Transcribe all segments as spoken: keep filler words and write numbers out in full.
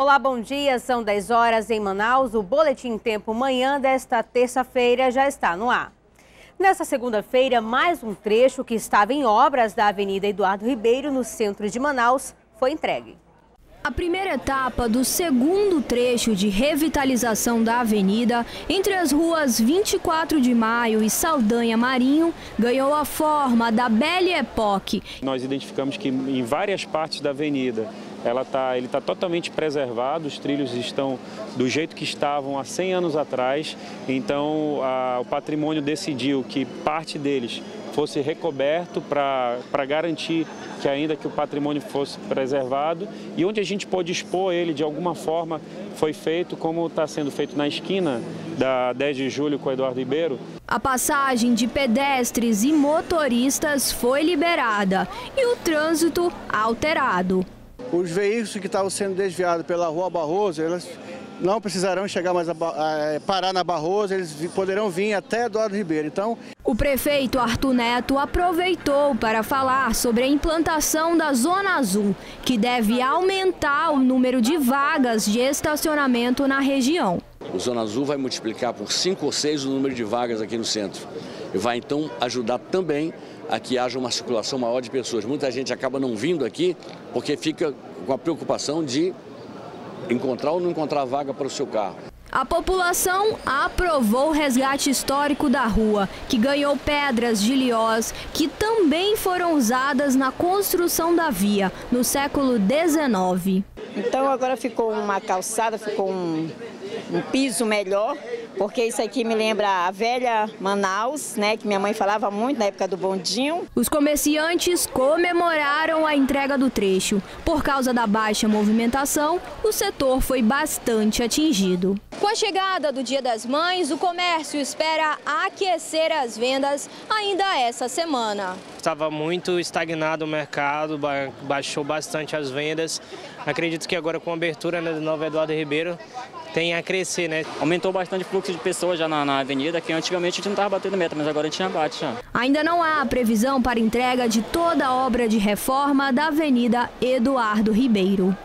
Olá, bom dia. São dez horas em Manaus. O Boletim Tempo Manhã desta terça-feira já está no ar. Nesta segunda-feira, mais um trecho que estava em obras da Avenida Eduardo Ribeiro, no centro de Manaus, foi entregue. A primeira etapa do segundo trecho de revitalização da avenida, entre as ruas vinte e quatro de maio e Saldanha Marinho, ganhou a forma da Belle Époque. Nós identificamos que em várias partes da avenida ela tá, ele está totalmente preservado, os trilhos estão do jeito que estavam há cem anos atrás, então a, o patrimônio decidiu que parte deles fosse recoberto para garantir que ainda que o patrimônio fosse preservado, e onde a gente pôde expor ele de alguma forma foi feito, como está sendo feito na esquina da dez de julho com Eduardo Ribeiro. A passagem de pedestres e motoristas foi liberada e o trânsito alterado. Os veículos que estavam sendo desviados pela Rua Barroso, eles não precisarão chegar mais a, a parar na Barroso, eles poderão vir até Eduardo Ribeiro. Então, o prefeito Arthur Neto aproveitou para falar sobre a implantação da Zona Azul, que deve aumentar o número de vagas de estacionamento na região. O Zona Azul vai multiplicar por cinco ou seis o número de vagas aqui no centro. E vai então ajudar também a que haja uma circulação maior de pessoas. Muita gente acaba não vindo aqui porque fica com a preocupação de encontrar ou não encontrar vaga para o seu carro. A população aprovou o resgate histórico da rua, que ganhou pedras de Lioz, que também foram usadas na construção da via, no século dezenove. Então agora ficou uma calçada, ficou um, um piso melhor, porque isso aqui me lembra a velha Manaus, né, que minha mãe falava muito na época do bondinho. Os comerciantes comemoraram a entrega do trecho. Por causa da baixa movimentação, o setor foi bastante atingido. Com a chegada do Dia das Mães, o comércio espera aquecer as vendas ainda essa semana. Estava muito estagnado o mercado, baixou bastante as vendas. Acredito que agora com a abertura, né, do novo Eduardo Ribeiro tem a crescer, né? Aumentou bastante o fluxo de pessoas já na, na avenida, que antigamente a gente não estava batendo meta, mas agora a gente já bate já. Ainda não há previsão para entrega de toda a obra de reforma da Avenida Eduardo Ribeiro.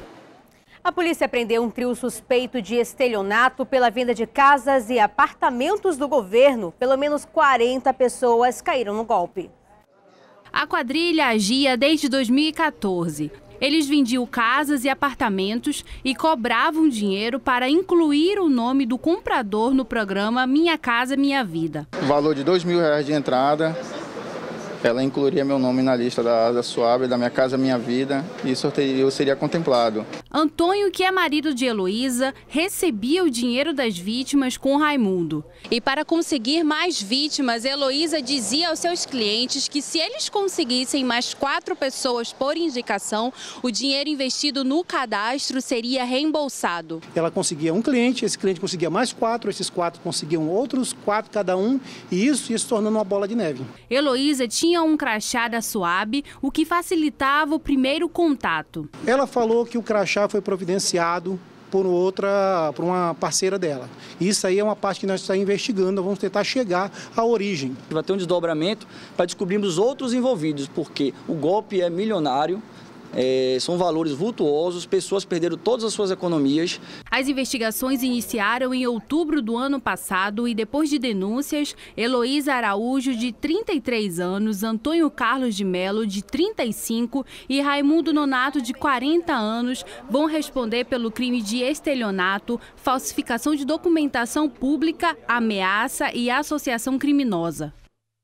A polícia prendeu um trio suspeito de estelionato pela venda de casas e apartamentos do governo. Pelo menos quarenta pessoas caíram no golpe. A quadrilha agia desde dois mil e quatorze. Eles vendiam casas e apartamentos e cobravam dinheiro para incluir o nome do comprador no programa Minha Casa Minha Vida. O valor de dois mil reais de entrada, ela incluiria meu nome na lista da, da Suab, da Minha Casa Minha Vida, e isso eu, teria, eu seria contemplado. Antônio, que é marido de Heloísa, recebia o dinheiro das vítimas com Raimundo. E para conseguir mais vítimas, Heloísa dizia aos seus clientes que se eles conseguissem mais quatro pessoas por indicação, o dinheiro investido no cadastro seria reembolsado. Ela conseguia um cliente, esse cliente conseguia mais quatro, esses quatro conseguiam outros quatro cada um, e isso ia se tornando uma bola de neve. Heloísa tinha Tinha um crachá da Suab, o que facilitava o primeiro contato. Ela falou que o crachá foi providenciado por outra, por uma parceira dela. Isso aí é uma parte que nós estamos investigando, vamos tentar chegar à origem. Vai ter um desdobramento para descobrirmos outros envolvidos, porque o golpe é milionário. É, são valores vultuosos, pessoas perderam todas as suas economias. As investigações iniciaram em outubro do ano passado e depois de denúncias, Heloísa Araújo, de trinta e três anos, Antônio Carlos de Melo, de trinta e cinco e Raimundo Nonato, de quarenta anos, vão responder pelo crime de estelionato, falsificação de documentação pública, ameaça e associação criminosa.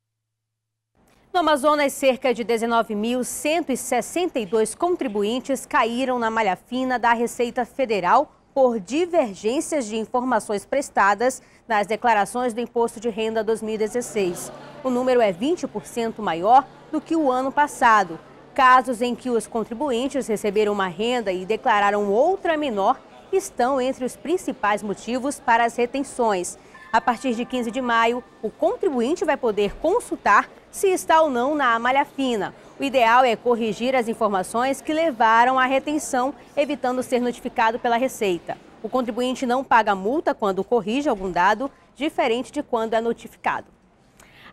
No Amazonas, cerca de dezenove mil cento e sessenta e dois contribuintes caíram na malha fina da Receita Federal por divergências de informações prestadas nas declarações do Imposto de Renda dois mil e dezesseis. O número é vinte por cento maior do que o ano passado. Casos em que os contribuintes receberam uma renda e declararam outra menor estão entre os principais motivos para as retenções. A partir de quinze de maio, o contribuinte vai poder consultar se está ou não na malha fina. O ideal é corrigir as informações que levaram à retenção, evitando ser notificado pela Receita. O contribuinte não paga multa quando corrige algum dado, diferente de quando é notificado.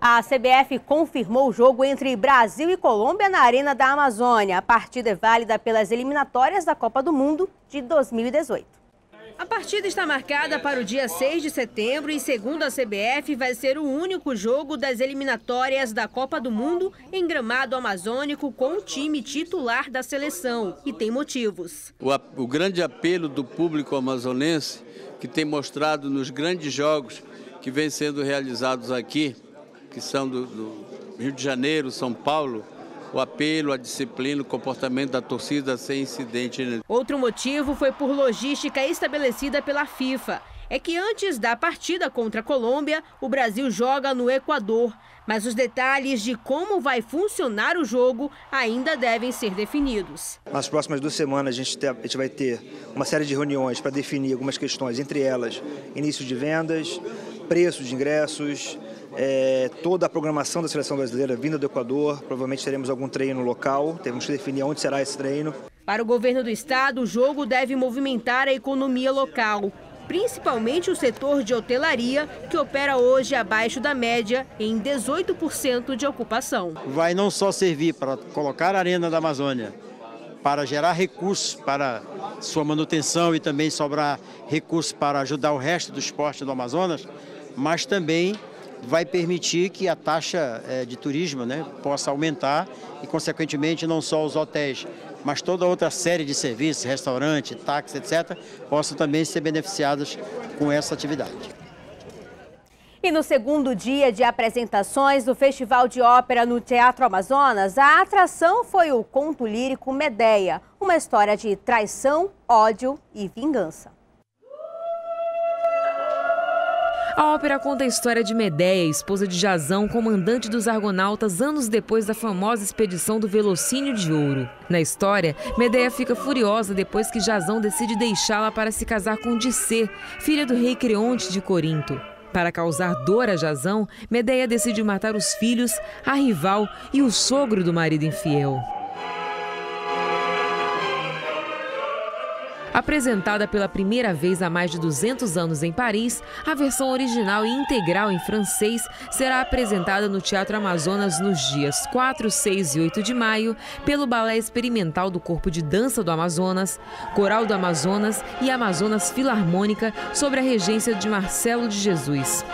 A C B F confirmou o jogo entre Brasil e Colômbia na Arena da Amazônia. A partida é válida pelas eliminatórias da Copa do Mundo de dois mil e dezoito. A partida está marcada para o dia seis de setembro e, segundo a C B F, vai ser o único jogo das eliminatórias da Copa do Mundo em gramado amazônico com o time titular da seleção. E tem motivos. O, o grande apelo do público amazonense, que tem mostrado nos grandes jogos que vêm sendo realizados aqui, que são do, do Rio de Janeiro, São Paulo, o apelo, a disciplina, o comportamento da torcida sem incidente. Outro motivo foi por logística estabelecida pela FIFA. É que antes da partida contra a Colômbia, o Brasil joga no Equador. Mas os detalhes de como vai funcionar o jogo ainda devem ser definidos. Nas próximas duas semanas a gente, ter, a gente vai ter uma série de reuniões para definir algumas questões, entre elas início de vendas, preço de ingressos, É, toda a programação da seleção brasileira vinda do Equador. Provavelmente teremos algum treino local, temos que definir onde será esse treino. Para o governo do estado, o jogo deve movimentar a economia local, principalmente o setor de hotelaria, que opera hoje abaixo da média em dezoito por cento de ocupação. Vai não só servir para colocar a Arena da Amazônia, para gerar recursos para sua manutenção e também sobrar recursos para ajudar o resto do esporte do Amazonas, mas também vai permitir que a taxa de turismo, né, possa aumentar e, consequentemente, não só os hotéis, mas toda outra série de serviços, restaurante, táxi, etcétera, possam também ser beneficiados com essa atividade. E no segundo dia de apresentações do Festival de Ópera no Teatro Amazonas, a atração foi o conto lírico Medéia, uma história de traição, ódio e vingança. A ópera conta a história de Medéia, esposa de Jasão, comandante dos Argonautas, anos depois da famosa expedição do Velocínio de Ouro. Na história, Medéia fica furiosa depois que Jasão decide deixá-la para se casar com Dicê, filha do rei Creonte de Corinto. Para causar dor a Jasão, Medéia decide matar os filhos, a rival e o sogro do marido infiel. Apresentada pela primeira vez há mais de duzentos anos em Paris, a versão original e integral em francês será apresentada no Teatro Amazonas nos dias quatro, seis e oito de maio pelo Balé Experimental do Corpo de Dança do Amazonas, Coral do Amazonas e Amazonas Filarmônica, sob a regência de Marcelo de Jesus.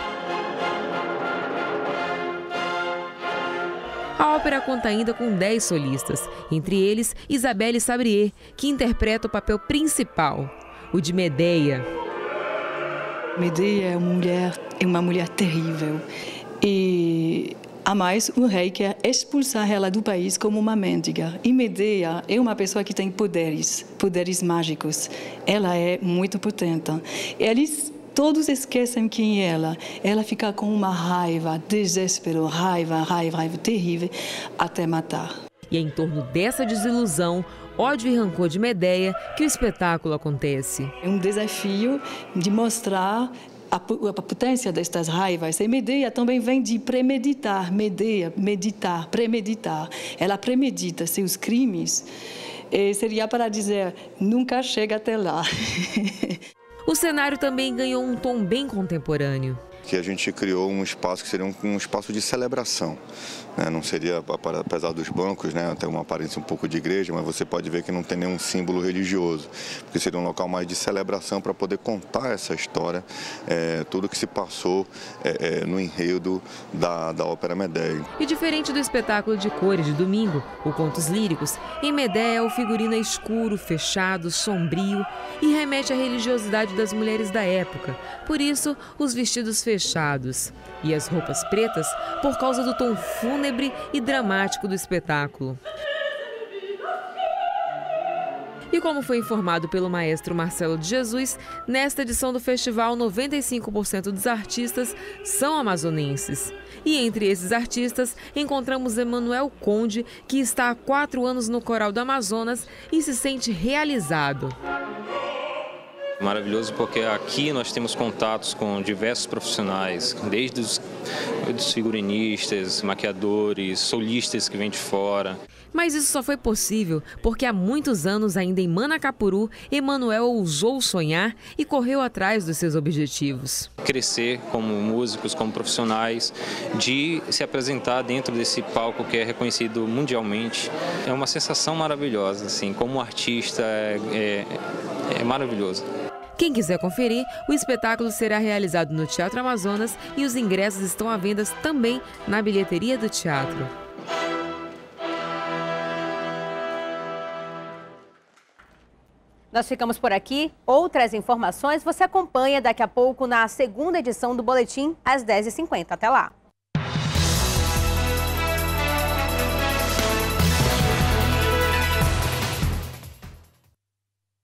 A ópera conta ainda com dez solistas, entre eles Isabelle Sabrier, que interpreta o papel principal, o de Medéia. Medéia é uma mulher, é uma mulher terrível e, a mais, o rei quer expulsar ela do país como uma mendiga. E Medéia é uma pessoa que tem poderes, poderes mágicos. Ela é muito potente. Eles Todos esquecem quem é ela. Ela fica com uma raiva, desespero, raiva, raiva, raiva terrível, até matar. E é em torno dessa desilusão, ódio e rancor de Medéia que o espetáculo acontece. É um desafio de mostrar a, a potência destas raivas. E Medéia também vem de premeditar, Medéia, meditar, premeditar. Ela premedita seus crimes. E seria para dizer, nunca chega até lá. O cenário também ganhou um tom bem contemporâneo. Que a gente criou um espaço que seria um, um espaço de celebração. Né? Não seria, apesar dos bancos, né, ter uma aparência um pouco de igreja, mas você pode ver que não tem nenhum símbolo religioso, porque seria um local mais de celebração para poder contar essa história, é, tudo que se passou é, é, no enredo da, da ópera Medéia. E diferente do espetáculo de cores de domingo, o Contos Líricos, em Medéia o figurino é escuro, fechado, sombrio e remete à religiosidade das mulheres da época. Por isso, os vestidos fechados e as roupas pretas por causa do tom fúnebre e dramático do espetáculo. E como foi informado pelo maestro Marcelo de Jesus, nesta edição do festival, noventa e cinco por cento dos artistas são amazonenses. E entre esses artistas, encontramos Emanuel Conde, que está há quatro anos no Coral do Amazonas e se sente realizado. Maravilhoso porque aqui nós temos contatos com diversos profissionais, desde os dos figurinistas, maquiadores, solistas que vêm de fora. Mas isso só foi possível porque há muitos anos, ainda em Manacapuru, Emanuel ousou sonhar e correu atrás dos seus objetivos. Crescer como músicos, como profissionais, de se apresentar dentro desse palco que é reconhecido mundialmente. É uma sensação maravilhosa, assim, como artista, é, é, é maravilhoso. Quem quiser conferir, o espetáculo será realizado no Teatro Amazonas e os ingressos estão à venda também na bilheteria do teatro. Nós ficamos por aqui. Outras informações você acompanha daqui a pouco na segunda edição do Boletim, às dez e cinquenta. Até lá!